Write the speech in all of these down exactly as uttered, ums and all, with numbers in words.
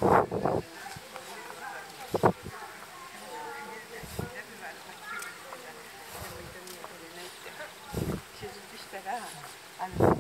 手術したらあの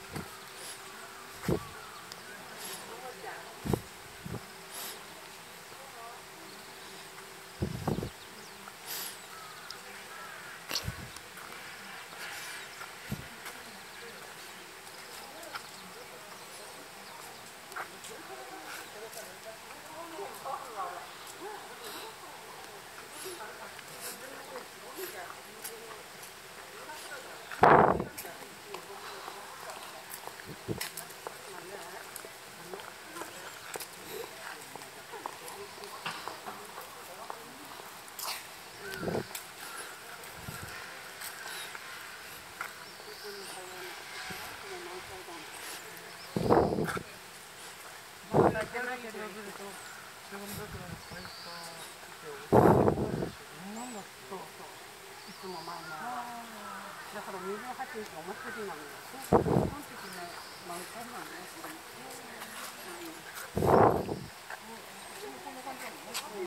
だからにじゅうはちにちお祭りなのよ。その時ね、満開なのね。